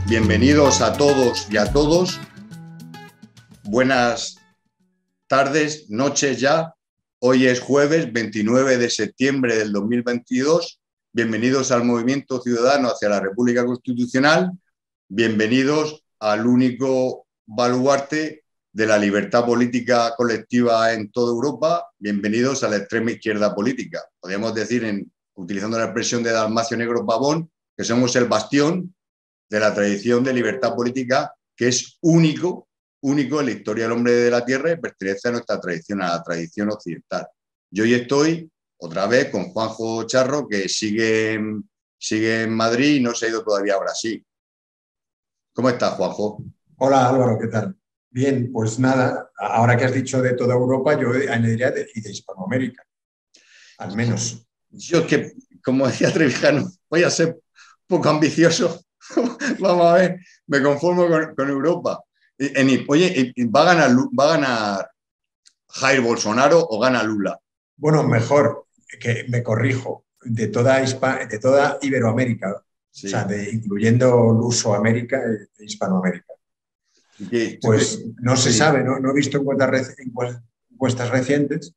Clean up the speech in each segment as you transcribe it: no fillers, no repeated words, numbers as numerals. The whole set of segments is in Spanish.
Bienvenidos a todos y a todos. Buenas tardes, noches ya. Hoy es jueves 29 de septiembre del 2022. Bienvenidos al Movimiento Ciudadano hacia la República Constitucional. Bienvenidos al único baluarte de la libertad política colectiva en toda Europa. Bienvenidos a la extrema izquierda política. Podríamos decir, utilizando la expresión de Dalmacio Negro Pavón, que somos el bastión de la tradición de libertad política que es único en la historia del hombre de la tierra y pertenece a nuestra tradición, a la tradición occidental. Yo hoy estoy otra vez con Juanjo Charro, que sigue en Madrid y no se ha ido todavía a Brasil. ¿Cómo estás, Juanjo? Hola Álvaro, ¿qué tal? Bien, pues nada, ahora que has dicho de toda Europa, yo añadiría de Hispanoamérica, al menos. Yo es que, como decía Trevijano, voy a ser poco ambicioso. Vamos a ver, me conformo con Europa. Oye, ¿va a ganar Jair Bolsonaro o gana Lula? Bueno, mejor, que me corrijo, de toda Iberoamérica, sí. O sea, incluyendo Lusoamérica e Hispanoamérica. Pues no se sabe, no he visto encuestas recientes,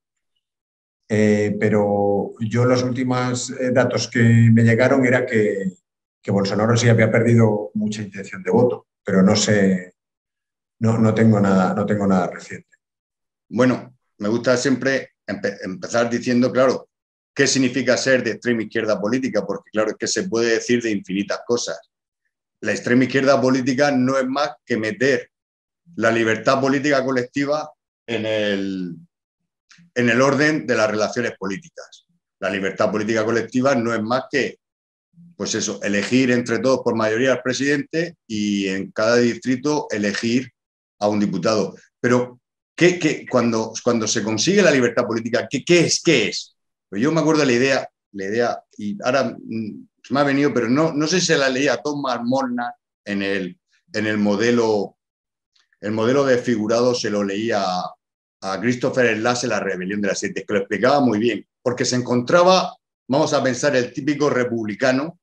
pero yo los últimos datos que me llegaron era que Bolsonaro sí había perdido mucha intención de voto, pero no sé, no tengo nada reciente. Bueno, me gusta siempre empezar diciendo, claro, qué significa ser de extrema izquierda política, porque claro, es que se puede decir de infinitas cosas. La extrema izquierda política no es más que meter la libertad política colectiva en el orden de las relaciones políticas. La libertad política colectiva no es más que, pues eso, elegir entre todos por mayoría al presidente y en cada distrito elegir a un diputado. Pero cuando se consigue la libertad política, ¿qué es? Pues yo me acuerdo de la idea, y ahora me ha venido, pero no sé si se la leía Thomas Molnar en el modelo desfigurado, se lo leía a Christopher Lasse, La rebelión de las élites, que lo explicaba muy bien, porque se encontraba, vamos a pensar, el típico republicano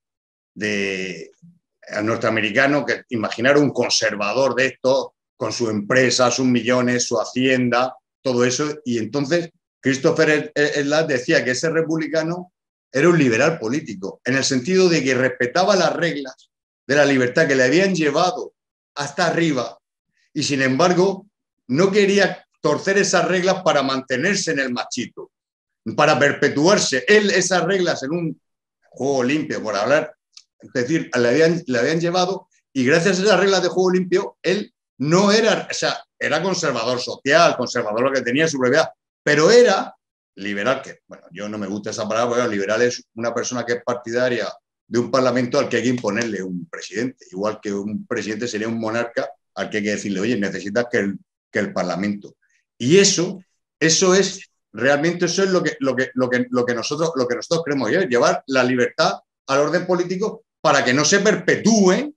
norteamericano, que imaginar un conservador de esto, con su empresa, sus millones, su hacienda, todo eso, y entonces Christopher Lasse decía que ese republicano era un liberal político, en el sentido de que respetaba las reglas de la libertad que le habían llevado hasta arriba, y sin embargo no quería torcer esas reglas para mantenerse en el machito, para perpetuarse él esas reglas en un juego limpio, por hablar, es decir, le habían llevado, y gracias a esas reglas de juego limpio él no era, o sea, era conservador social, conservador lo que tenía su propiedad, pero era liberal, que bueno, yo no me gusta esa palabra, pero liberal es una persona que es partidaria de un parlamento al que hay que imponerle un presidente, igual que un presidente sería un monarca al que hay que decirle, oye, necesitas que el parlamento. Y eso es realmente, eso es lo que nosotros queremos llevar la libertad al orden político para que no se perpetúen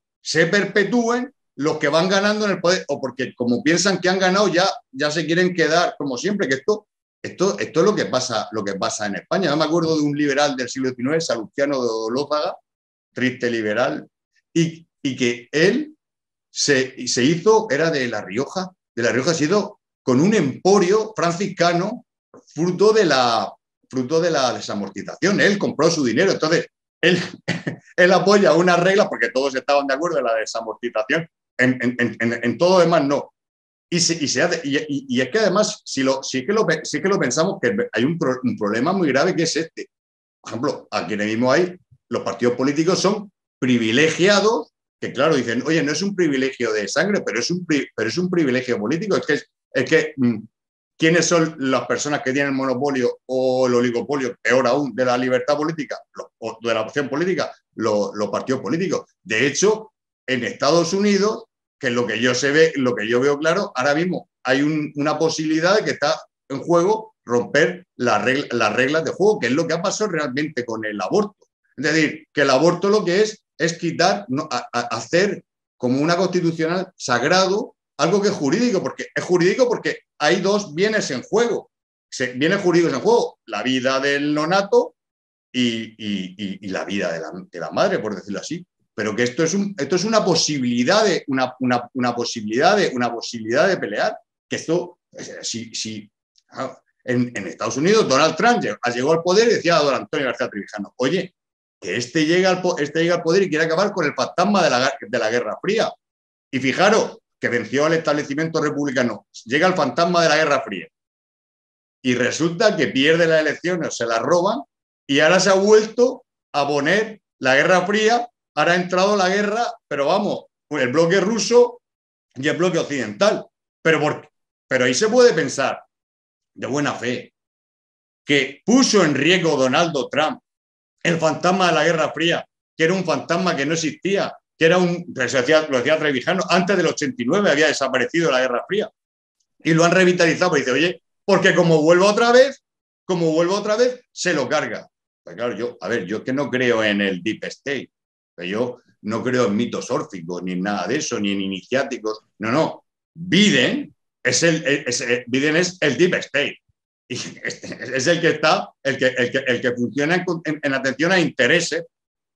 los que van ganando en el poder, o porque como piensan que han ganado ya se quieren quedar como siempre, que esto es lo que pasa en España. Yo me acuerdo de un liberal del siglo XIX, Salustiano de Olózaga, triste liberal, y que él se hizo, era de La Rioja, se hizo con un emporio franciscano fruto de la desamortización. Él compró su dinero, entonces él apoya unas reglas porque todos estaban de acuerdo en la desamortización, en todo demás no. Y es que además, si es que lo pensamos, que hay un problema muy grave que es este. Por ejemplo, aquí mismo hay, los partidos políticos son privilegiados, que claro, dicen, oye, no es un privilegio de sangre, pero es un privilegio político. Es que ¿quiénes son las personas que tienen el monopolio o el oligopolio, peor aún, de la libertad política o de la opción política? Los partidos políticos. De hecho, en Estados Unidos, que es lo que yo veo claro, ahora mismo hay una posibilidad de que está en juego romper las reglas de juego, que es lo que ha pasado realmente con el aborto. Es decir, que el aborto lo que es quitar, hacer como una constitucional sagrado algo que es jurídico, porque hay dos bienes en juego. Bienes jurídicos en juego, la vida del nonato y la vida de la madre, por decirlo así. pero que esto es una posibilidad una posibilidad de pelear. Que esto, en Estados Unidos, Donald Trump llegó al poder y decía a don Antonio García Trevijano, oye, que este llega al poder y quiere acabar con el fantasma de la Guerra Fría. Y fijaros que venció al establecimiento republicano. Llega el fantasma de la Guerra Fría. Y resulta que pierde las elecciones, o se las roban, y ahora se ha vuelto a poner la Guerra Fría, ahora ha entrado la guerra, pero vamos, el bloque ruso y el bloque occidental. Pero ahí se puede pensar, de buena fe, que puso en riesgo Donald Trump el fantasma de la Guerra Fría, que era un fantasma que no existía, que era lo decía Trevijano, antes del 89 había desaparecido la Guerra Fría. Y lo han revitalizado, pues dice, oye, porque como vuelvo otra vez, se lo carga. Pues claro, yo que no creo en el Deep State, yo no creo en mitos órficos, ni en nada de eso, ni en iniciáticos. No. Biden es el Deep State. Y es el que está, el que funciona en atención a intereses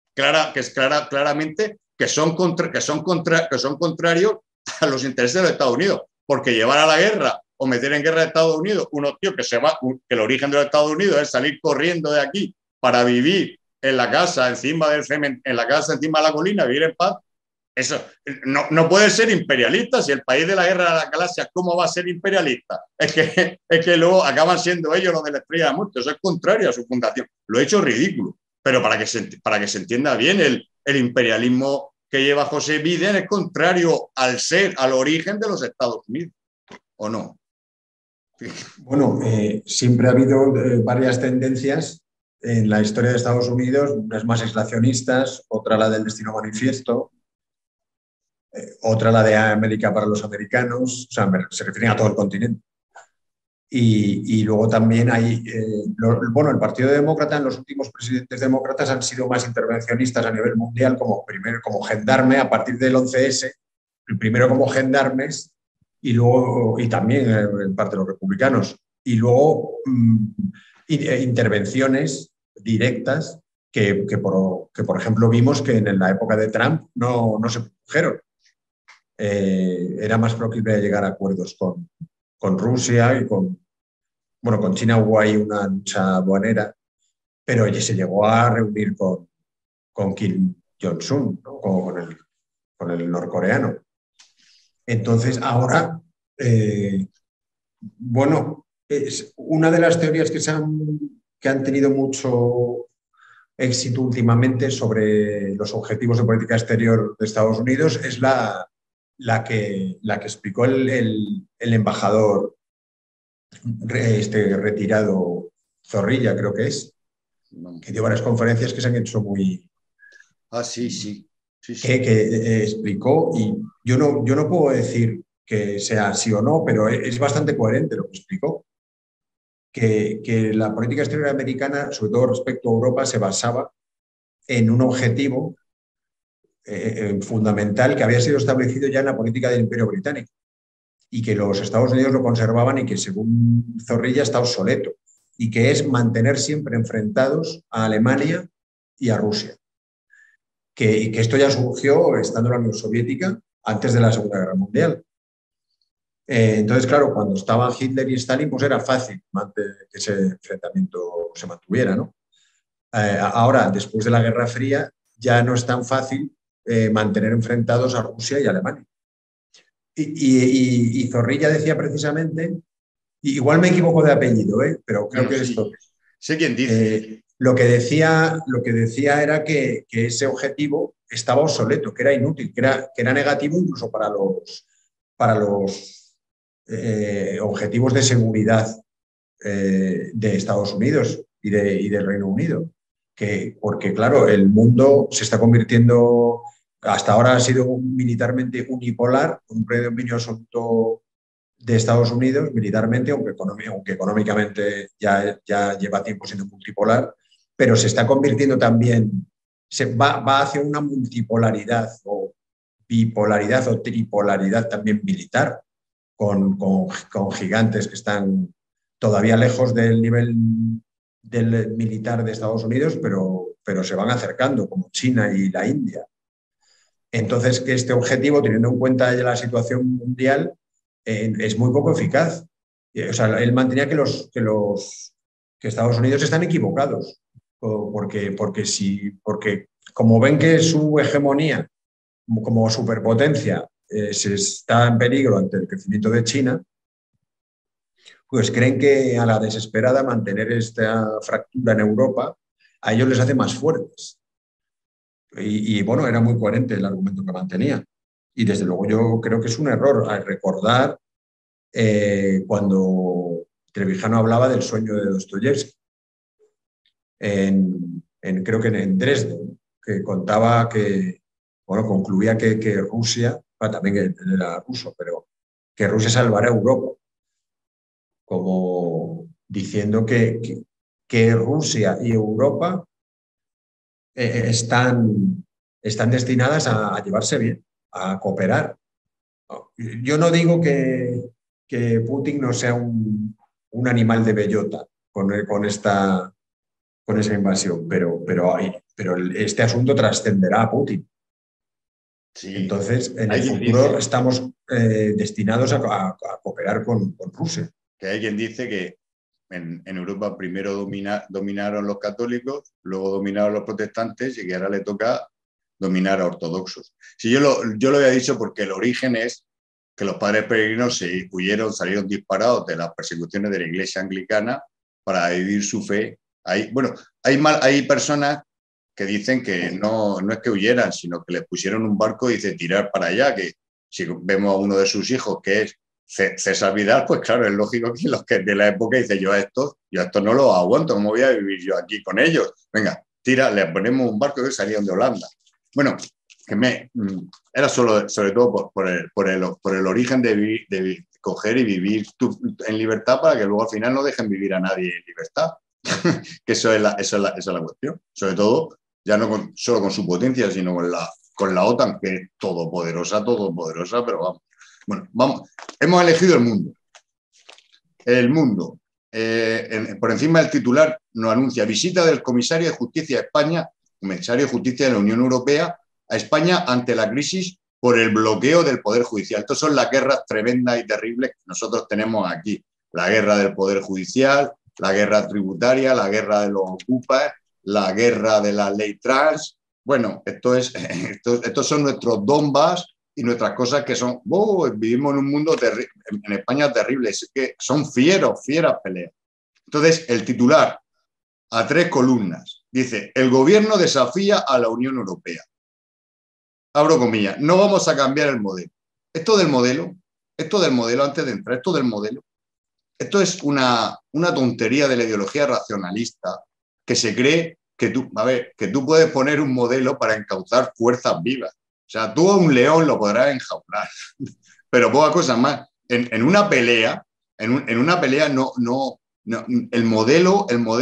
claramente que son contrarios a los intereses de los Estados Unidos. Porque llevar a la guerra o meter en guerra a Estados Unidos unos tíos que el origen de los Estados Unidos es salir corriendo de aquí para vivir en la casa encima de la colina, vivir en paz. Eso no puede ser imperialista. Si el país de la guerra de las galaxias, ¿cómo va a ser imperialista? Es que luego acaban siendo ellos los de la Estrella de la Muerte. Eso es contrario a su fundación. Lo he hecho ridículo. Pero para que se entienda bien, el imperialismo que lleva José Biden es contrario al origen de los Estados Unidos, ¿o no? Bueno, siempre ha habido varias tendencias en la historia de Estados Unidos, unas más aislacionistas, otra la del destino manifiesto, otra la de América para los americanos, o sea, se refieren a todo el continente. Y luego también hay, el Partido Demócrata, en los últimos presidentes demócratas han sido más intervencionistas a nivel mundial, como gendarme a partir del 11S, el primero como gendarmes y también en parte de los republicanos, y luego intervenciones directas que por ejemplo, vimos que en la época de Trump no se produjeron. Era más proclive a llegar a acuerdos con Rusia y con China hubo ahí una lucha aduanera, pero se llegó a reunir con Kim Jong-un, ¿no? con el norcoreano. Entonces, ahora, es una de las teorías que han tenido mucho éxito últimamente sobre los objetivos de política exterior de Estados Unidos es la que explicó el embajador retirado Zorrilla, creo que es, que dio varias conferencias que se han hecho muy... Sí. Que explicó, y yo no puedo decir que sea sí o no, pero es bastante coherente lo que explicó, que la política exterior americana, sobre todo respecto a Europa, se basaba en un objetivo fundamental que había sido establecido ya en la política del Imperio Británico y que los Estados Unidos lo conservaban y que, según Zorrilla, está obsoleto, y que es mantener siempre enfrentados a Alemania y a Rusia. Y que esto ya surgió estando en la Unión Soviética antes de la Segunda Guerra Mundial. Entonces, claro, cuando estaban Hitler y Stalin, pues era fácil que ese enfrentamiento se mantuviera, ¿no? Ahora, después de la Guerra Fría, ya no es tan fácil mantener enfrentados a Rusia y a Alemania. Y Zorrilla decía precisamente, igual me equivoco de apellido, pero creo que esto... Sé quién dice. Lo que decía era que ese objetivo estaba obsoleto, que era inútil, que era negativo incluso para los objetivos de seguridad de Estados Unidos y del Reino Unido. Porque, claro, el mundo se está convirtiendo... Hasta ahora ha sido militarmente unipolar, con un predominio absoluto de Estados Unidos militarmente, aunque económicamente ya lleva tiempo siendo multipolar, pero se está convirtiendo también, va hacia una multipolaridad o bipolaridad o tripolaridad también militar, con gigantes que están todavía lejos del nivel del militar de Estados Unidos, pero se van acercando, como China y la India. Entonces, que este objetivo, teniendo en cuenta ya la situación mundial, es muy poco eficaz. O sea, él mantenía que Estados Unidos están equivocados, porque como ven que su hegemonía como superpotencia se está en peligro ante el crecimiento de China, pues creen que a la desesperada mantener esta fractura en Europa a ellos les hace más fuertes. Bueno, era muy coherente el argumento que mantenía. Y desde luego yo creo que es un error al recordar cuando Trevijano hablaba del sueño de Dostoyevsky, creo que en Dresden, que contaba que, bueno, concluía que Rusia, también él era ruso, pero que Rusia salvará a Europa, como diciendo que Rusia y Europa están destinadas a llevarse bien, a cooperar. Yo no digo que Putin no sea un animal de bellota con esa invasión, pero este asunto trascenderá a Putin. Sí. Entonces, en el futuro estamos destinados a cooperar con Rusia. Que hay quien dice que en Europa primero dominaron los católicos, luego dominaron los protestantes y que ahora le toca dominar a ortodoxos. Si yo lo había dicho porque el origen es que los padres peregrinos se huyeron, salieron disparados de las persecuciones de la iglesia anglicana para vivir su fe. Hay personas que dicen que no es que huyeran, sino que les pusieron un barco y dice tirar para allá, que si vemos a uno de sus hijos, que es César Vidal, pues claro, es lógico que los que de la época dicen yo a estos no los aguanto, ¿cómo voy a vivir yo aquí con ellos? Venga, tira, le ponemos un barco que salieron de Holanda. Bueno, era sobre todo por el origen de coger y vivir en libertad para que luego al final no dejen vivir a nadie en libertad. Que esa es la cuestión. Sobre todo, ya no solo con su potencia, sino con la OTAN, que es todopoderosa, pero vamos. Bueno, hemos elegido el mundo. El mundo, por encima del titular, nos anuncia visita del comisario de Justicia de España, comisario de Justicia de la Unión Europea, a España ante la crisis por el bloqueo del Poder Judicial. Estas son las guerras tremendas y terribles que nosotros tenemos aquí. La guerra del Poder Judicial, la guerra tributaria, la guerra de los ocupas, la guerra de la ley trans. Bueno, estos son nuestros Donbass y nuestras cosas que son... vivimos en un mundo en España terrible, es que son fieras peleas. Entonces, el titular, a 3 columnas, dice, el gobierno desafía a la Unión Europea. Abro comillas, no vamos a cambiar el modelo. Esto del modelo, antes de entrar, esto es una tontería de la ideología racionalista que se cree que tú puedes poner un modelo para encauzar fuerzas vivas. O sea, tú a un león lo podrás enjaular, pero poca cosa más. En una pelea, no, el modelo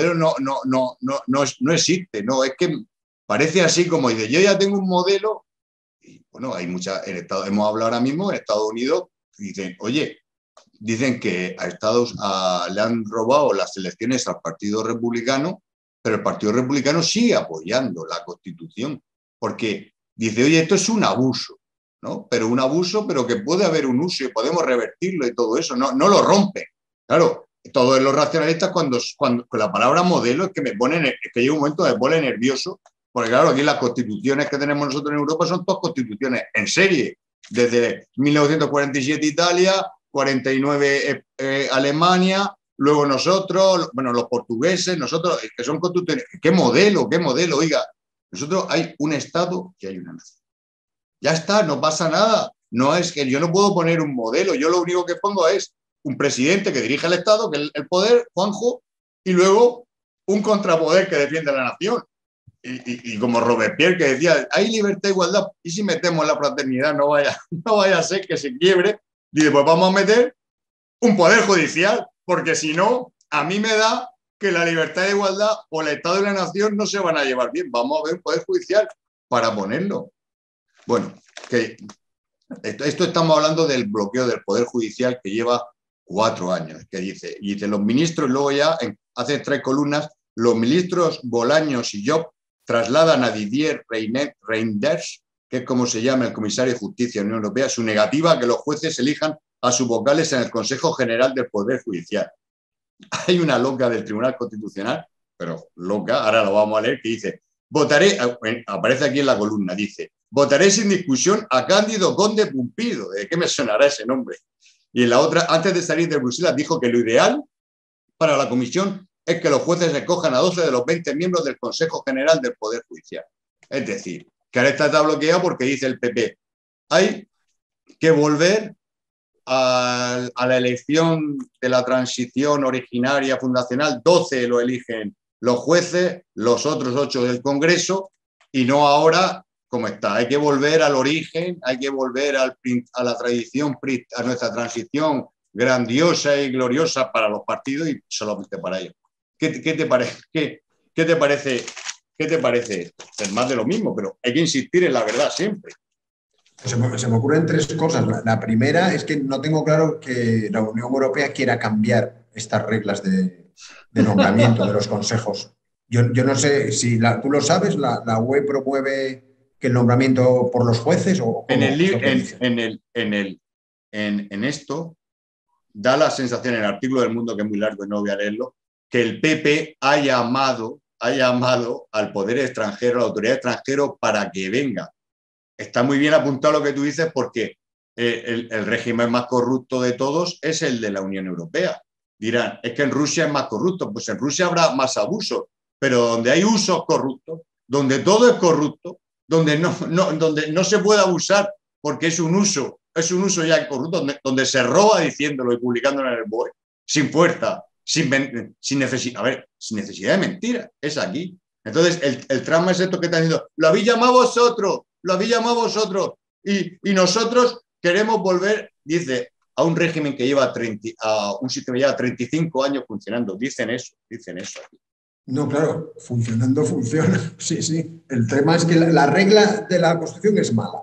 no existe. No, es que parece así como dice, yo ya tengo un modelo. Y bueno, hay hemos hablado ahora mismo en Estados Unidos, dicen que le han robado las elecciones al Partido Republicano, pero el Partido Republicano sigue apoyando la Constitución, porque dice, esto es un abuso, ¿no? Pero un abuso, pero que puede haber un uso y podemos revertirlo y todo eso, no lo rompen. Claro, todos los racionalistas cuando con la palabra modelo es que llega un momento que me pone nervioso, porque claro, aquí las constituciones que tenemos nosotros en Europa son todas constituciones en serie, desde 1947 Italia, 49 Alemania, luego nosotros, los portugueses, nosotros, que son constituciones. ¿Qué modelo? Oiga, nosotros hay un Estado y hay una nación. Ya está, no pasa nada. No es que yo no puedo poner un modelo, yo lo único que pongo es un presidente que dirige el Estado, que es el poder, Juanjo, y luego un contrapoder que defiende a la nación. Y como Robespierre, que decía, hay libertad e igualdad, y si metemos la fraternidad, no vaya a ser que se quiebre, dice, pues vamos a meter un poder judicial, porque si no, a mí me da que la libertad e igualdad o el Estado y la nación no se van a llevar bien. Vamos a ver un poder judicial para ponerlo. Bueno, que esto estamos hablando del bloqueo del poder judicial que lleva 4 años, que dice los ministros, luego ya hace 3 columnas, los ministros Bolaños y Job trasladan a Didier Reynders, que es como se llama el comisario de Justicia de la Unión Europea, su negativa a que los jueces elijan a sus vocales en el Consejo General del Poder Judicial. Hay una loca del Tribunal Constitucional, pero loca, ahora lo vamos a leer, que dice, votaré, aparece aquí en la columna, dice, votaré sin discusión a Cándido Conde Pumpido. ¿De qué me sonará ese nombre? Y en la otra, antes de salir de Bruselas, dijo que lo ideal para la comisión es que los jueces escojan a 12 de los 20 miembros del Consejo General del Poder Judicial. Es decir, que ahora está bloqueado porque dice el PP, hay que volver a la elección de la transición originaria fundacional, 12 lo eligen los jueces, los otros 8 del Congreso, y no ahora como está. Hay que volver al origen, hay que volver a la tradición, a nuestra transición grandiosa y gloriosa para los partidos y solamente para ellos. ¿Qué te parece? ¿Qué te parece? ¿Qué te parece? Es más de lo mismo, pero hay que insistir en la verdad siempre. Se me ocurren 3 cosas. La primera es que no tengo claro que la Unión Europea quiera cambiar estas reglas de nombramiento de los consejos. Yo no sé si tú lo sabes, la UE promueve que el nombramiento por los jueces o en esto da la sensación en el artículo del Mundo, que es muy largo y no voy a leerlo, que el PP ha llamado al poder extranjero, a la autoridad extranjera para que venga. Está muy bien apuntado lo que tú dices porque el régimen más corrupto de todos es el de la Unión Europea. Dirán, es que en Rusia es más corrupto. Pues en Rusia habrá más abusos, pero donde hay usos corruptos, donde todo es corrupto, donde no se puede abusar porque es un uso ya corrupto, donde se roba diciéndolo y publicándolo en el BOE, sin fuerza, sin necesidad de mentira, es aquí. Entonces, el trama es esto que están diciendo, lo habéis llamado vosotros, y nosotros queremos volver, dice, a un régimen que lleva a un sistema que lleva 35 años funcionando. Dicen eso aquí. No, claro, funcionando funciona. Sí. El tema es que la regla de la Constitución es mala.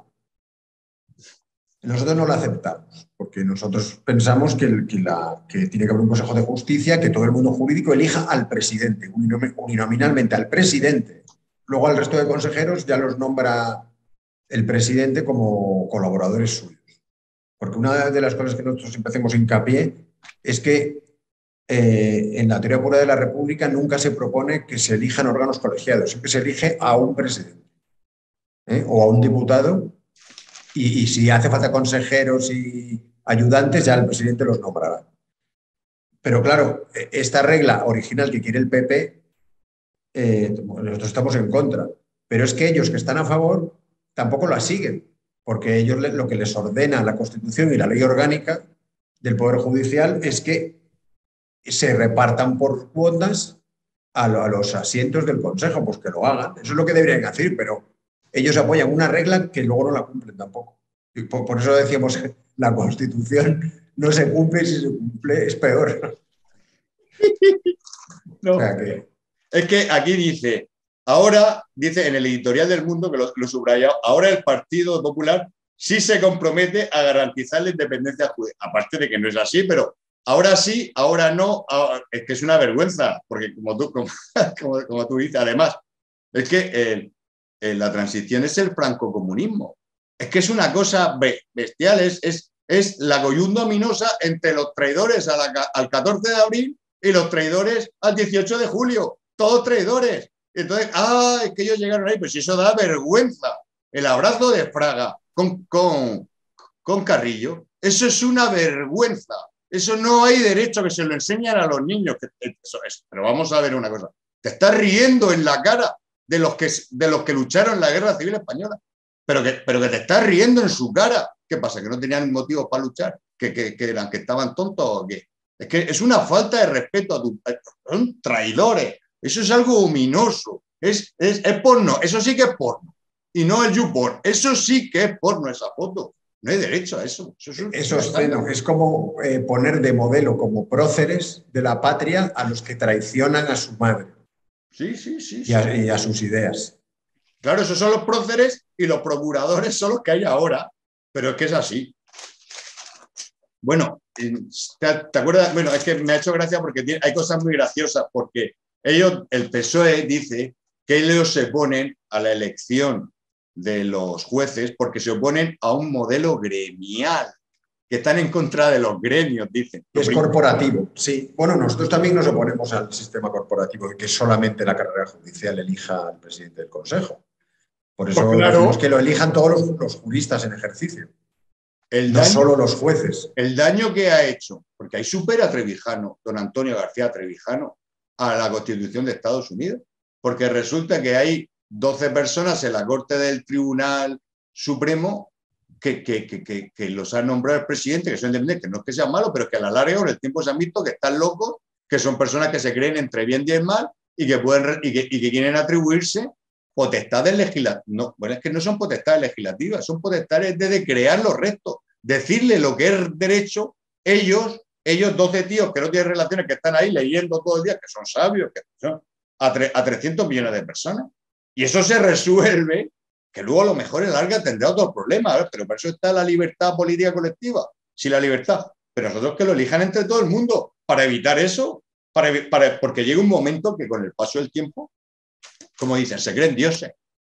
Nosotros no la aceptamos, porque nosotros pensamos que tiene que haber un Consejo de Justicia, que todo el mundo jurídico elija al presidente, uninominalmente al presidente. Luego al resto de consejeros ya los nombra el presidente como colaboradores suyos. Porque una de las cosas que nosotros siempre hacemos hincapié es que en la teoría pura de la República nunca se propone que se elijan órganos colegiados, siempre se elige a un presidente o a un diputado y si hace falta consejeros y ayudantes ya el presidente los nombrará. Pero claro, esta regla original que quiere el PP, nosotros estamos en contra, pero es que ellos que están a favor tampoco la siguen, porque ellos lo que les ordena la Constitución y la ley orgánica del Poder Judicial es que se repartan por cuotas a los asientos del Consejo, pues que lo hagan. Eso es lo que deberían hacer, pero ellos apoyan una regla que luego no la cumplen tampoco. Y por eso decíamos que la Constitución no se cumple y si se cumple es peor. No. O sea es que aquí dice, ahora, dice en el editorial del Mundo, que lo subrayado, ahora el Partido Popular sí se compromete a garantizar la independencia judicial. Aparte de que no es así, pero ahora sí, ahora no, es que es una vergüenza, porque como tú dices, además, es que la transición es el francocomunismo. Es que es una cosa bestial, es la coyunda ominosa entre los traidores al 14 de abril y los traidores al 18 de julio. Todos traidores. Entonces, es que ellos llegaron ahí, pues eso da vergüenza. El abrazo de Fraga con Carrillo, eso es una vergüenza. Eso no hay derecho a que se lo enseñen a los niños. Pero vamos a ver una cosa. Te estás riendo en la cara de los que lucharon en la Guerra Civil Española. Pero que te estás riendo en su cara. ¿Qué pasa? ¿Que no tenían motivos para luchar? ¿Que estaban tontos o qué? Es que es una falta de respeto son traidores. Eso es algo ominoso. Es porno. Eso sí que es porno. Y no el YouPorn. Eso sí que es porno, esa foto. No hay derecho a eso. Es como poner de modelo como próceres de la patria a los que traicionan a su madre. Sí. Y a sus ideas. Claro, esos son los próceres y los procuradores son los que hay ahora. Pero es que es así. Bueno, ¿te acuerdas? Bueno, es que me ha hecho gracia porque hay cosas muy graciosas, porque el PSOE dice que ellos se oponen a la elección de los jueces porque se oponen a un modelo gremial, que están en contra de los gremios, dicen. Es corporativo, sí. Bueno, nosotros también nos oponemos al sistema corporativo de que solamente la carrera judicial elija al presidente del Consejo. Por eso pues claro, decimos que lo elijan todos los juristas en ejercicio, no solo los jueces. El daño que ha hecho, porque ahí supera Trevijano, don Antonio García Trevijano, a la Constitución de Estados Unidos, porque resulta que hay 12 personas en la Corte del Tribunal Supremo que los ha nombrado el presidente, que son independientes, que no es que sean malos, pero que a la larga con el tiempo se han visto que están locos, que son personas que se creen entre bien y el mal y que quieren atribuirse potestades legislativas. No, bueno, es que no son potestades legislativas, son potestades de crear los restos, decirle lo que es derecho, ellos 12 tíos que no tienen relaciones, que están ahí leyendo todo el día, que son sabios, que son a 300 millones de personas. Y eso se resuelve, que luego a lo mejor en larga tendrá otros problemas, ¿eh? Pero para eso está la libertad política colectiva, sí, la libertad, pero nosotros que lo elijan entre todo el mundo, para evitar eso, porque llega un momento que con el paso del tiempo, como dicen, se creen dioses.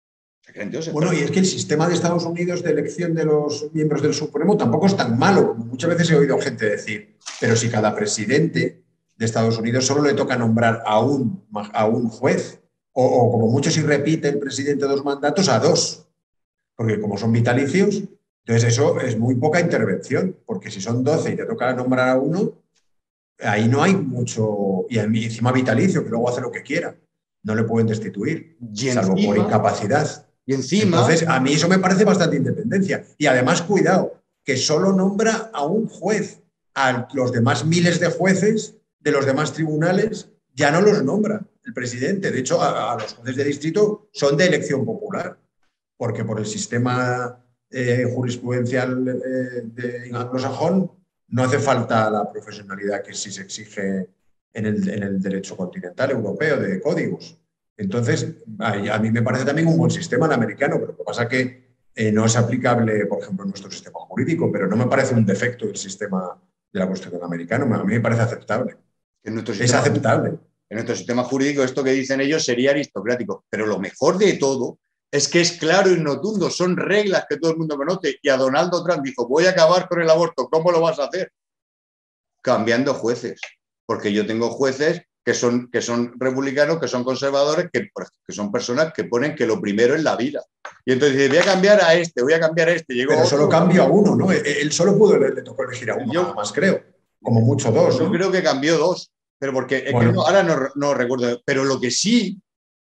Bueno, y es que el sistema de Estados Unidos de elección de los miembros del Supremo tampoco es tan malo, como muchas veces he oído gente decir, pero si cada presidente de Estados Unidos solo le toca nombrar a un juez, o como mucho si repite el presidente 2 mandatos, a 2, porque como son vitalicios, entonces eso es muy poca intervención, porque si son 12 y te toca nombrar a uno, ahí no hay mucho, y encima vitalicio, que luego hace lo que quiera, no le pueden destituir, salvo por incapacidad. Y encima, entonces, a mí eso me parece bastante independencia. Y además, cuidado, que solo nombra a un juez. A los demás miles de jueces de los demás tribunales ya no los nombra el presidente. De hecho, a los jueces de distrito son de elección popular, porque por el sistema jurisprudencial de anglosajón no hace falta la profesionalidad que sí se exige en el derecho continental europeo de códigos. Entonces, a mí me parece también un buen sistema el americano, pero lo que pasa es que no es aplicable, por ejemplo, en nuestro sistema jurídico, pero no me parece un defecto del sistema de la Constitución americana, a mí me parece aceptable. Es aceptable. En nuestro sistema jurídico esto que dicen ellos sería aristocrático, pero lo mejor de todo es que es claro y rotundo, son reglas que todo el mundo conoce, y a Donald Trump dijo, voy a acabar con el aborto, ¿cómo lo vas a hacer? Cambiando jueces, porque yo tengo jueces que son republicanos, que son conservadores, que son personas que ponen que lo primero es la vida. Y entonces dice, voy a cambiar a este, voy a cambiar a este. Llegó pero solo cambio a uno, ¿no? Él solo le tocó elegir a uno, nada más creo. Como mucho 2. Yo creo que cambió 2, pero porque es que ahora no recuerdo. Pero lo que sí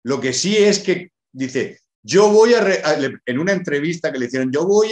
es que dice, yo voy en una entrevista que le hicieron, yo voy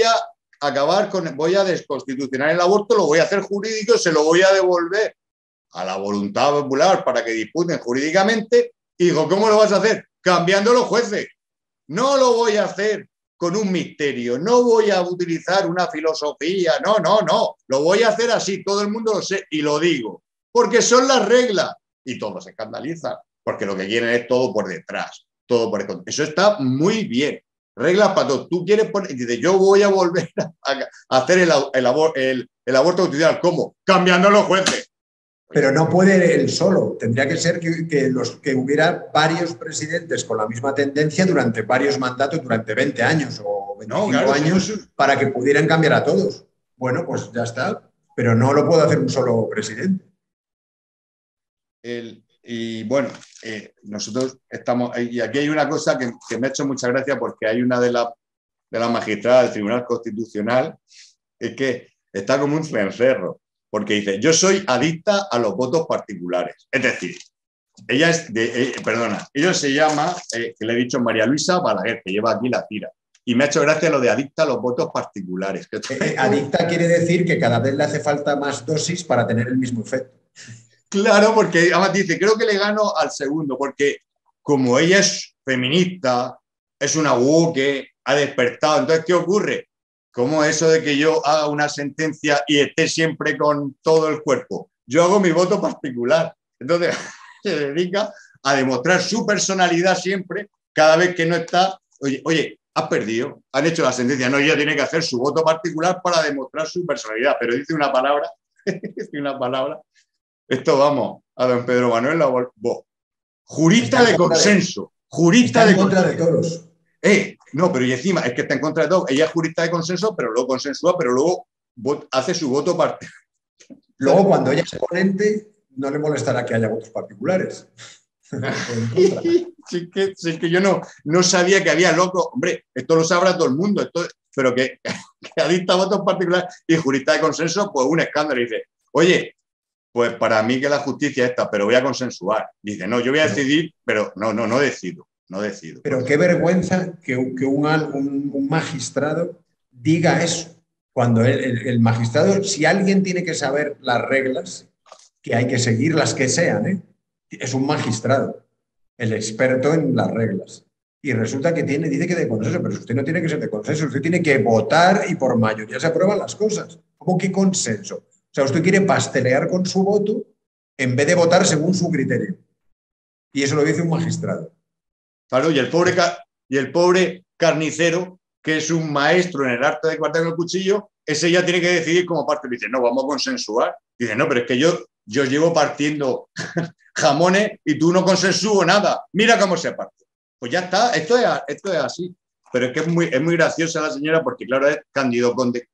a desconstitucionar el aborto, lo voy a hacer jurídico, se lo voy a devolver a la voluntad popular para que disputen jurídicamente, y dijo, ¿cómo lo vas a hacer? Cambiando los jueces. No lo voy a hacer con un misterio, no voy a utilizar una filosofía, no, lo voy a hacer así, todo el mundo lo sé, y lo digo, porque son las reglas, y todos se escandalizan, porque lo que quieren es todo por detrás, todo por el... Eso está muy bien, reglas para todos. Tú quieres poner, y dices, yo voy a volver a hacer el aborto constitucional, ¿cómo? Cambiando los jueces. Pero no puede él solo. Tendría que ser que hubiera varios presidentes con la misma tendencia durante varios mandatos, durante 20 años o 25 años, para que pudieran cambiar a todos. Bueno, pues ya está. Pero no lo puede hacer un solo presidente. Y bueno, nosotros estamos... Y aquí hay una cosa que me ha hecho mucha gracia, porque hay una de las magistradas del Tribunal Constitucional que está como un cencerro. Porque dice, yo soy adicta a los votos particulares. Es decir, ella se llama, que le he dicho, María Luisa Balaguer, que lleva aquí la tira. Y me ha hecho gracia lo de adicta a los votos particulares. Adicta quiere decir que cada vez le hace falta más dosis para tener el mismo efecto. Claro, porque además dice, creo que le gano al segundo, porque como ella es feminista, es una woke, ha despertado. Entonces, ¿qué ocurre? ¿Cómo eso de que yo haga una sentencia y esté siempre con todo el cuerpo? Yo hago mi voto particular. Entonces, se dedica a demostrar su personalidad siempre, cada vez que no está. Oye, has perdido, han hecho la sentencia. No, ella tiene que hacer su voto particular para demostrar su personalidad. Pero dice una palabra, Esto vamos, a don Pedro Manuel Labor, jurista de consenso. Jurista de contra de todos. No, pero y encima es que está en contra de todo. Ella es jurista de consenso, pero luego consensúa, pero luego hace su voto particular. Luego, cuando ella es ponente, no le molestará que haya votos particulares. Sí, que yo no sabía que había locos. Hombre, esto lo sabrá todo el mundo, pero que adicta a votos particulares y jurista de consenso, pues un escándalo. Y dice, oye, pues para mí que la justicia es esta, pero voy a consensuar. Dice, no, yo voy a decidir, pero no decido. Pero qué vergüenza que un magistrado diga eso. Cuando el magistrado, si alguien tiene que saber las reglas, que hay que seguir las que sean, es un magistrado, el experto en las reglas. Y resulta que dice que de consenso, pero usted no tiene que ser de consenso, usted tiene que votar y por mayoría se aprueban las cosas. ¿Cómo que consenso? O sea, usted quiere pastelear con su voto en vez de votar según su criterio. Y eso lo dice un magistrado. Claro, y el pobre carnicero, que es un maestro en el arte de cortar con el cuchillo, ese ya tiene que decidir como parte. Dice, no, vamos a consensuar. Dice, no, pero es que yo llevo partiendo jamones y tú no consensúo nada. Mira cómo se parte. Pues ya está, esto es así. Pero es que es muy graciosa la señora porque, claro, es Cándido Conde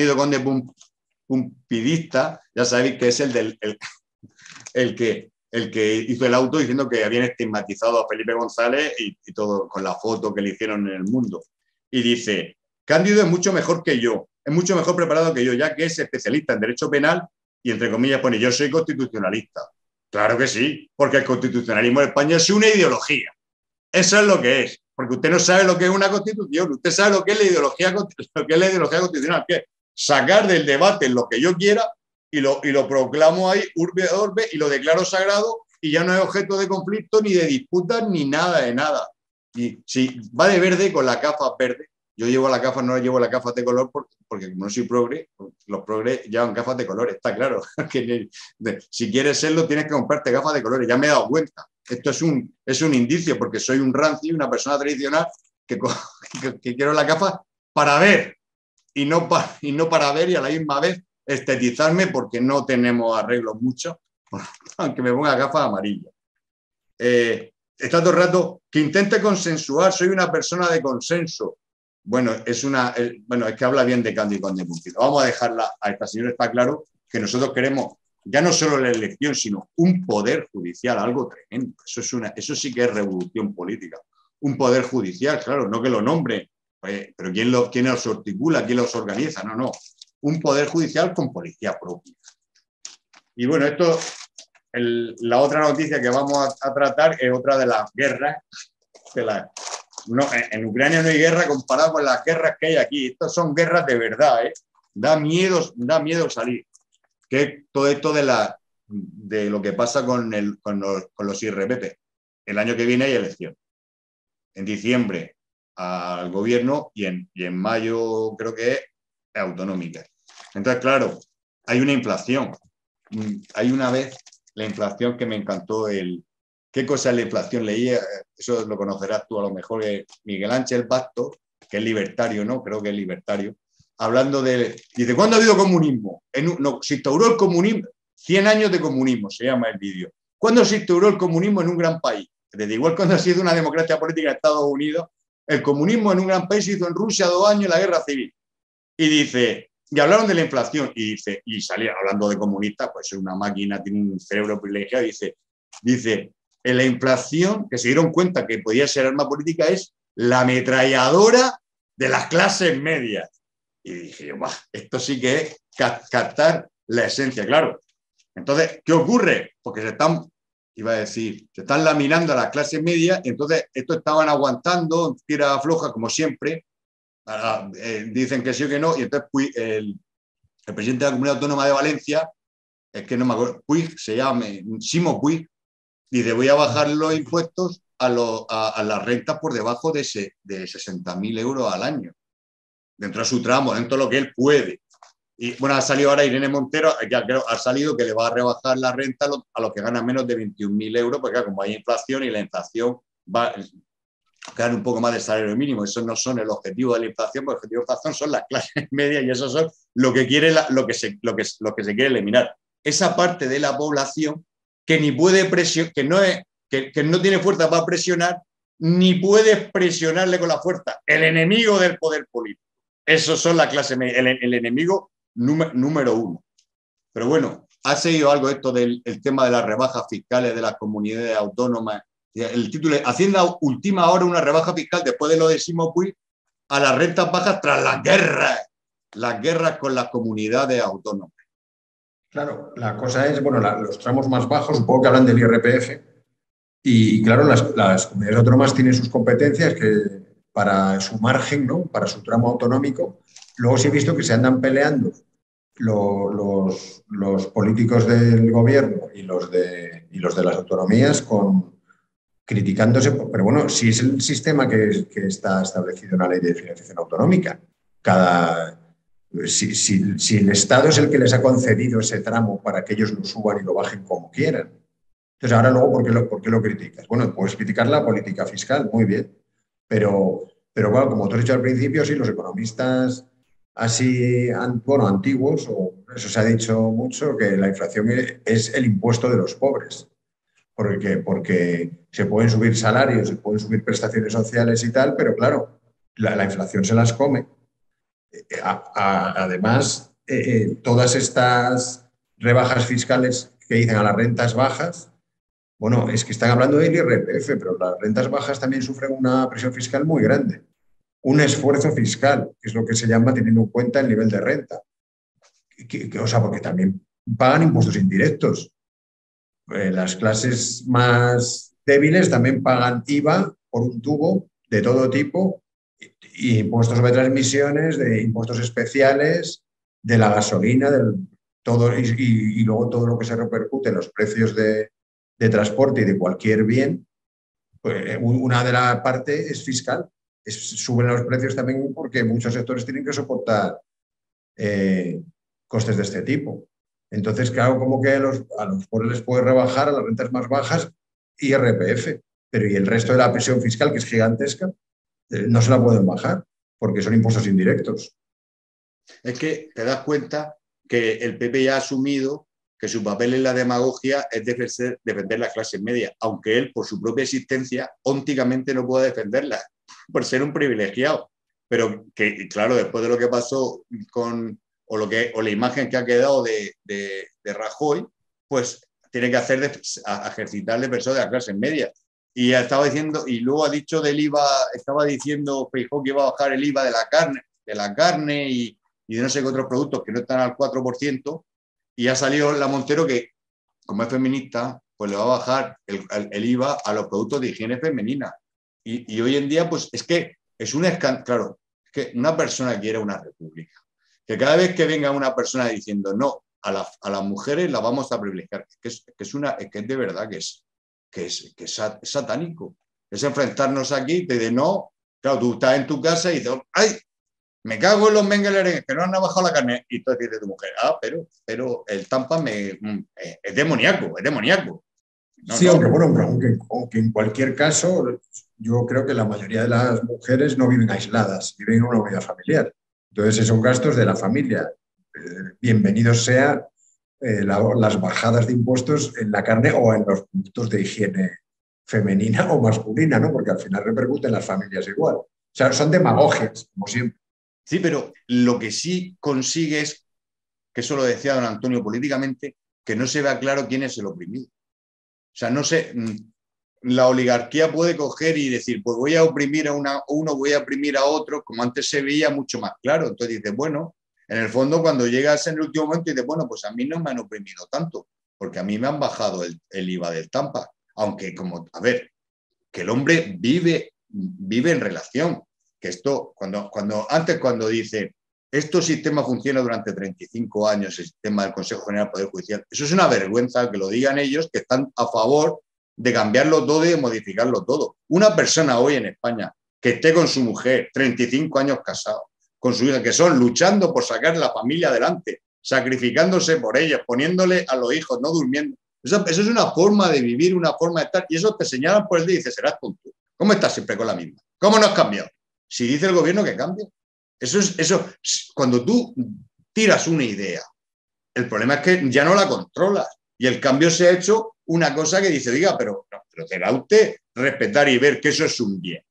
Pumpidista, ya sabéis que es el que hizo el auto diciendo que habían estigmatizado a Felipe González y todo con la foto que le hicieron en El Mundo. Y dice, Cándido es mucho mejor que yo, es mucho mejor preparado que yo, ya que es especialista en derecho penal y, entre comillas, pone, yo soy constitucionalista. Claro que sí, porque el constitucionalismo en España es una ideología. Eso es lo que es, porque usted no sabe lo que es una constitución, usted sabe lo que es la ideología constitucional, que es sacar del debate lo que yo quiera y lo proclamo ahí, urbe et orbe, y lo declaro sagrado y ya no es objeto de conflicto, ni de disputas, ni nada de nada. Y si va de verde con la gafa verde, yo llevo la gafa, no llevo la gafa de color porque como no soy progre, los progres llevan gafas de colores, está claro. Que si quieres serlo tienes que comprarte gafas de colores, ya me he dado cuenta. Esto es un indicio porque soy un rancio, una persona tradicional que quiero la gafa para ver y no para ver y a la misma vez estetizarme porque no tenemos arreglos mucho, aunque me ponga gafas amarillas. Está todo el rato que intente consensuar, soy una persona de consenso. Bueno, es que habla bien de Cándido Conde Pumpidista. Vamos a dejarla a esta señora, está claro que nosotros queremos ya no solo la elección, sino un poder judicial, algo tremendo. Eso sí que es revolución política. Un poder judicial, claro, no que lo nombre, pero ¿quién los articula? ¿Quién los organiza? No. Un poder judicial con policía propia. Y bueno, la otra noticia que vamos a tratar es otra de las guerras. En Ucrania no hay guerra comparado con las guerras que hay aquí. Estas son guerras de verdad, ¿eh? Da miedo salir. Que es todo esto de lo que pasa con los IRPP. El año que viene hay elección. En diciembre al gobierno y en mayo creo que es autonómica. Entonces, claro, hay una inflación. Hay una vez la inflación que me encantó. ¿Qué cosa es la inflación? Leí, eso lo conocerás tú a lo mejor, Miguel Ángel Bastos, que es libertario, ¿no? Creo que es libertario. Hablando dice, ¿cuándo ha habido comunismo? Se instauró el comunismo, 100 años de comunismo, se llama el vídeo. ¿Cuándo se instauró el comunismo en un gran país? Desde igual cuando ha sido una democracia política en Estados Unidos, el comunismo en un gran país se hizo en Rusia 2 años en la guerra civil. Y dice, y hablaron de la inflación, y salía hablando de comunistas, pues es una máquina, tiene un cerebro privilegiado, dice, en la inflación, que se dieron cuenta que podía ser arma política, es la ametralladora de las clases medias. Y dije yo, esto sí que es captar la esencia, claro. Entonces, ¿qué ocurre? Porque se están laminando a las clases medias y entonces estos estaban aguantando, tira floja como siempre, dicen que sí o que no, y entonces el presidente de la Comunidad Autónoma de Valencia, es que no me acuerdo, Puig, se llama Ximo Puig, dice, voy a bajar los impuestos a las rentas por debajo de 60.000 euros al año. Dentro de su tramo, dentro de lo que él puede. Y bueno, ha salido ahora Irene Montero, ya creo, ha salido que le va a rebajar la renta a los que ganan menos de 21.000 euros, porque claro, como hay inflación y la inflación ganan un poco más de salario mínimo. Eso no son el objetivo de la inflación, porque el objetivo de la inflación son las clases medias y eso son lo que se quiere eliminar. Esa parte de la población que ni puede presionar, que no tiene fuerza para presionar, ni puedes presionarle con la fuerza. El enemigo del poder político. Esos son la clase media, el enemigo número uno. Pero bueno, ¿ha seguido algo esto del tema de las rebajas fiscales de las comunidades autónomas? El título es Hacienda última hora una rebaja fiscal después de lo de Ximo Puig a las rentas bajas tras las guerras con las comunidades autónomas. Claro, la cosa es, bueno, los tramos más bajos, supongo que hablan del IRPF, y claro, las comunidades autónomas tienen sus competencias que para su margen, ¿no? Para su tramo autonómico. Luego sí he visto que se andan peleando los políticos del gobierno y los de las autonomías criticándose, pero bueno, si es el sistema que está establecido en la ley de financiación autonómica, si el Estado es el que les ha concedido ese tramo para que ellos lo suban y lo bajen como quieran. Entonces, ahora luego, ¿por qué lo criticas? Bueno, puedes criticar la política fiscal, muy bien, pero bueno, como tú has dicho al principio, sí, los economistas así, bueno, antiguos, o eso se ha dicho mucho, que la inflación es el impuesto de los pobres. Porque se pueden subir salarios, se pueden subir prestaciones sociales y tal, pero claro, la inflación se las come. Además, todas estas rebajas fiscales que dicen a las rentas bajas, bueno, es que están hablando del IRPF, pero las rentas bajas también sufren una presión fiscal muy grande. Un esfuerzo fiscal, que es lo que se llama teniendo en cuenta el nivel de renta. O sea, porque también pagan impuestos indirectos. Las clases más débiles también pagan IVA por un tubo de todo tipo y impuestos sobre transmisiones, de impuestos especiales, de la gasolina, todo, y luego todo lo que se repercute en los precios de transporte y de cualquier bien. Pues una de las partes es fiscal. Suben los precios también porque muchos sectores tienen que soportar costes de este tipo. Entonces, claro, como que a los pobres les puede rebajar a las rentas más bajas IRPF, pero y el resto de la presión fiscal, que es gigantesca, no se la pueden bajar porque son impuestos indirectos. Es que te das cuenta que el PP ya ha asumido que su papel en la demagogia es defender las clases medias, aunque él, por su propia existencia, ónticamente no puede defenderla, por ser un privilegiado. Pero que, claro, después de lo que pasó o la imagen que ha quedado de Rajoy, pues tiene que ejercitar de persona de las clases medias. Y estaba diciendo, y luego ha dicho del IVA, estaba diciendo Feijóo que iba a bajar el IVA de la carne y de no sé qué otros productos que no están al 4%, y ha salido la Montero que, como es feminista, pues le va a bajar el IVA a los productos de higiene femenina. Y hoy en día, pues es que es un escándalo. Claro, es que una persona quiere una república. Que cada vez que venga una persona diciendo no, a las mujeres las vamos a privilegiar, que es de verdad que es satánico. Es enfrentarnos aquí y te dice no, claro, tú estás en tu casa y dices, ¡ay! Me cago en los mengeleres que no han bajado la carne. Y tú dices tu mujer, pero el Tampa es demoníaco, es demoníaco. No, sí, aunque bueno, aunque en cualquier caso, yo creo que la mayoría de las mujeres no viven aisladas, viven en una unidad familiar. Entonces, esos son gastos de la familia. Bienvenidos sean las bajadas de impuestos en la carne o en los productos de higiene femenina o masculina, ¿no? Porque al final repercute en las familias igual. O sea, son demagogias, como siempre. Sí, pero lo que sí consigue es, que eso lo decía don Antonio políticamente, que no se vea claro quién es el oprimido. O sea, no sé, la oligarquía puede coger y decir, pues voy a oprimir a uno, voy a oprimir a otro, como antes se veía mucho más claro. Entonces dices, bueno, en el fondo cuando llegas en el último momento dices, bueno, pues a mí no me han oprimido tanto, porque a mí me han bajado el IVA del Tampa. Aunque, a ver, que el hombre vive en relación. Que esto, cuando dice, este sistema funciona durante 35 años, el sistema del Consejo General del Poder Judicial, eso es una vergüenza que lo digan ellos, que están a favor de cambiarlo todo y de modificarlo todo. Una persona hoy en España que esté con su mujer, 35 años casado, con su hija, que son luchando por sacar la familia adelante, sacrificándose por ella, poniéndole a los hijos, no durmiendo. Eso es una forma de vivir, una forma de estar, y eso te señalan por el día y dices, serás tonto. ¿Cómo estás siempre con la misma? ¿Cómo no has cambiado? Si dice el gobierno que cambie. Eso, cuando tú tiras una idea, el problema es que ya no la controlas. Y el cambio se ha hecho una cosa que dice, diga, pero será usted respetar y ver que eso es un bien.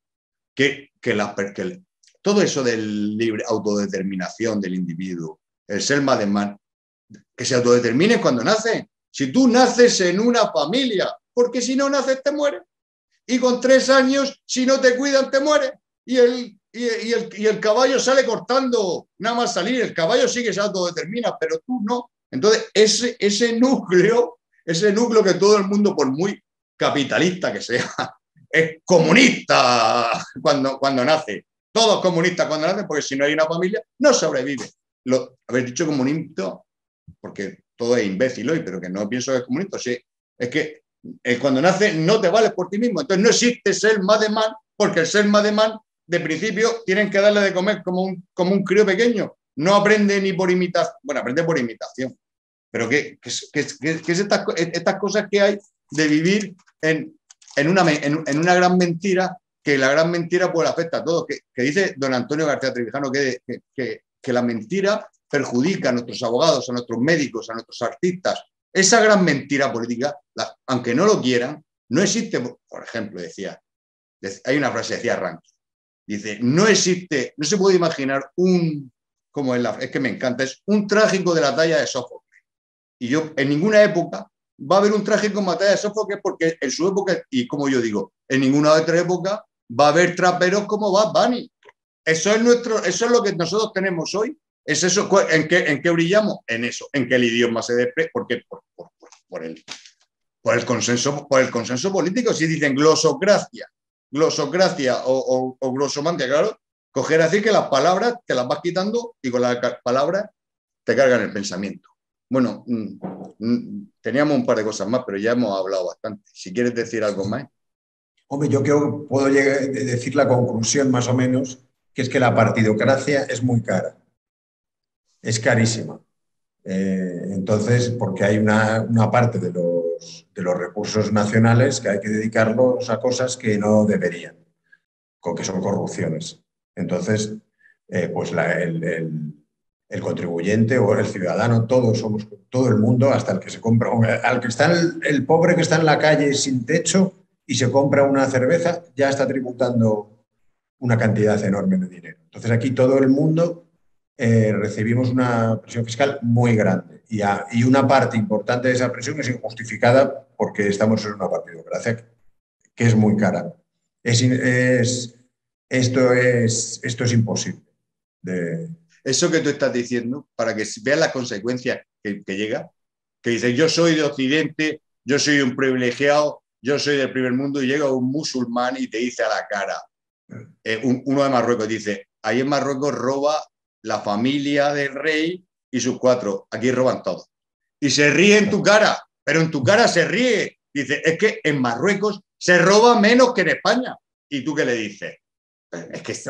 Todo eso del libre autodeterminación del individuo, el ser más de más, que se autodetermine cuando nace. Si tú naces en una familia, porque si no naces te mueres. Y con 3 años, si no te cuidan, te mueres. Y el caballo sale cortando, nada más salir, el caballo sí que se autodetermina, pero tú no. Entonces, ese núcleo que todo el mundo, por muy capitalista que sea, es comunista cuando nace. Todos comunistas cuando nacen, porque si no hay una familia, no sobrevive. Habéis dicho comunista, porque todo es imbécil hoy, pero que no pienso que es comunista. Sí, es que cuando naces no te vales por ti mismo. Entonces no existe ser más de man, porque el ser más de man, de principio, tienen que darle de comer como un crío pequeño. No aprende ni por imitación. Bueno, aprende por imitación. Pero ¿qué es estas cosas que hay de vivir en una gran mentira, que la gran mentira pues afecta a todos, que dice don Antonio García Trevijano que la mentira perjudica a nuestros abogados, a nuestros médicos, a nuestros artistas. Esa gran mentira política, aunque no lo quieran, no existe. Por ejemplo, hay una frase, decía Rank, dice, no existe, no se puede imaginar es que me encanta, es un trágico de la talla de Sófocles. Y yo, en ninguna época va a haber un trágico en batalla de Sófocles, porque en su época, y como yo digo, en ninguna otra época va a haber traperos como Bad Bunny. Eso es lo que nosotros tenemos hoy. ¿Es eso? ¿En qué brillamos? En eso, en que el idioma se desprecia, porque por el consenso político. Si dicen glosocracia o glosomantia, claro, coger así que las palabras te las vas quitando y con las palabras te cargan el pensamiento. Bueno, teníamos un par de cosas más, pero ya hemos hablado bastante. Si quieres decir algo más. Hombre, yo creo que puedo decir la conclusión más o menos, que es que la partidocracia es muy cara. Es carísima. Entonces, porque hay una parte de los recursos nacionales que hay que dedicarlos a cosas que no deberían, que son corrupciones. Entonces, pues el contribuyente o el ciudadano, todo el mundo, hasta el que se compra, al que está el pobre que está en la calle sin techo y se compra una cerveza, ya está tributando una cantidad enorme de dinero. Entonces, aquí todo el mundo recibimos una presión fiscal muy grande y una parte importante de esa presión es injustificada porque estamos en una partidocracia que es muy cara. Esto es imposible. Eso que tú estás diciendo, para que veas las consecuencias que llega, que dice, yo soy de Occidente, yo soy un privilegiado, yo soy del primer mundo, y llega un musulmán y te dice a la cara, uno de Marruecos dice, ahí en Marruecos roba la familia del rey y sus 4, aquí roban todo. Y se ríe en tu cara, pero en tu cara se ríe. Dice, es que en Marruecos se roba menos que en España. ¿Y tú qué le dices? Es que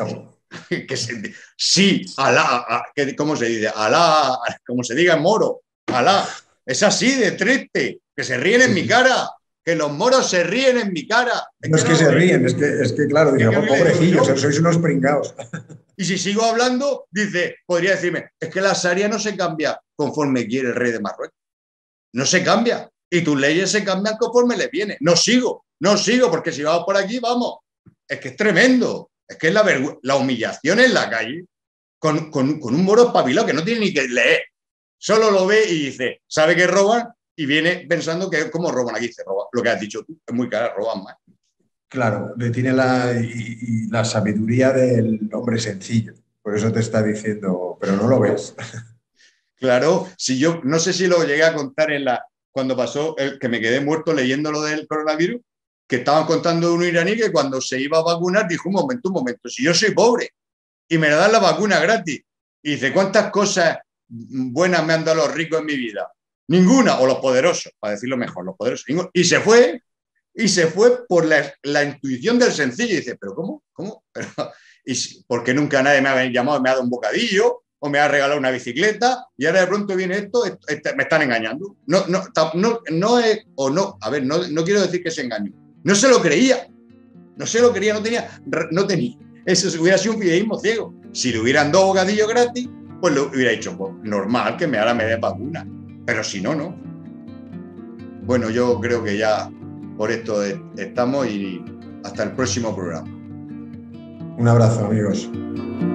sí, Alá, ¿cómo se dice? Alá, como se diga en moro, Alá. Es así de triste, que se ríen en mi cara, que los moros se ríen en mi cara. No es que se ríen, es que claro, digamos, pobrecillos, sois unos pringados. Y si sigo hablando, podría decirme, es que la Sharia no se cambia conforme quiere el rey de Marruecos. No se cambia. Y tus leyes se cambian conforme le viene. No sigo, porque si vamos por aquí, vamos. Es que es tremendo. Es que es la humillación en la calle con un moro espabilado que no tiene ni que leer. Solo lo ve y dice, sabe que roban y viene pensando que cómo roban aquí. Dice, roban. Lo que has dicho tú, es muy cara, roban más. Claro, tiene la sabiduría del hombre sencillo. Por eso te está diciendo, pero no lo ves. Claro, si yo no sé si lo llegué a contar cuando pasó, que me quedé muerto leyendo lo del coronavirus, que estaban contando de un iraní que cuando se iba a vacunar dijo, un momento, si yo soy pobre y me dan la vacuna gratis, y dice, ¿cuántas cosas buenas me han dado los ricos en mi vida? Ninguna, o los poderosos, para decirlo mejor, los poderosos. Y se fue por la intuición del sencillo. Y dice, ¿pero cómo? ¿Por qué nunca nadie me ha llamado y me ha dado un bocadillo? O me ha regalado una bicicleta, y ahora de pronto viene esto, me están engañando. No quiero decir que se engañó. No se lo creía, no tenía. Eso hubiera sido un fideísmo ciego. Si le hubieran dado bocadillos gratis, pues lo hubiera dicho, pues, normal que ahora me dé vacuna. Pero si no, no. Bueno, yo creo que ya por esto estamos y Hasta el próximo programa. Un abrazo, amigos.